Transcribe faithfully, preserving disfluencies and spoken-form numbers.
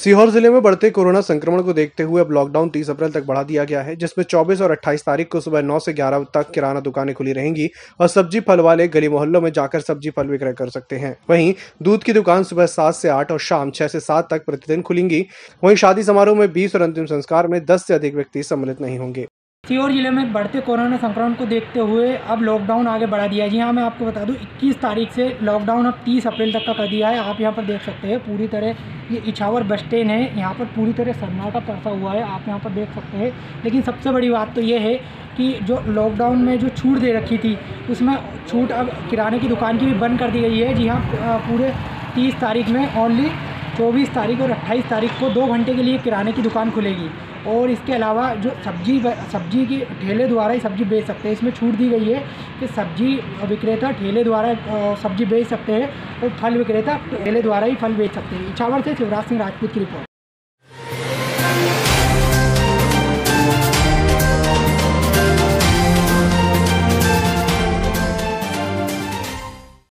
सीहोर जिले में बढ़ते कोरोना संक्रमण को देखते हुए अब लॉकडाउन तीस अप्रैल तक बढ़ा दिया गया है, जिसमें चौबीस और अट्ठाईस तारीख को सुबह नौ से ग्यारह तक किराना दुकानें खुली रहेंगी और सब्जी फल वाले गली मोहल्लों में जाकर सब्जी फल विक्रय कर सकते हैं। वहीं दूध की दुकान सुबह सात से आठ और शाम छह से सात तक प्रतिदिन खुलेंगी। वहीं शादी समारोह में बीस और अंतिम संस्कार में दस से अधिक व्यक्ति सम्मिलित नहीं होंगे। सीहोर जिले में बढ़ते कोरोना संक्रमण को देखते हुए अब लॉकडाउन आगे बढ़ा दिया है। जी हाँ, मैं आपको बता दूं इक्कीस तारीख से लॉकडाउन अब तीस अप्रैल तक का कर दिया है। आप यहां पर देख सकते हैं पूरी तरह ये इछावर बस स्टैंड है, यहां पर पूरी तरह सन्नाटा पड़ता हुआ है, आप यहां पर देख सकते हैं। लेकिन सबसे बड़ी बात तो ये है कि जो लॉकडाउन में जो छूट दे रखी थी उसमें छूट अब किराने की दुकान की भी बंद कर दी गई है। जी हाँ, पूरे तीस तारीख में ओनली चौबीस तारीख और अट्ठाईस तारीख को दो घंटे के लिए किराने की दुकान खुलेगी और इसके अलावा जो सब्जी सब्जी की ठेले द्वारा ही सब्जी बेच सकते हैं। इसमें छूट दी गई है कि सब्जी विक्रेता ठेले द्वारा सब्जी बेच सकते हैं और फल विक्रेता ठेले द्वारा ही फल बेच सकते हैं। इछावर से शिवराज सिंह राजपूत की रिपोर्ट।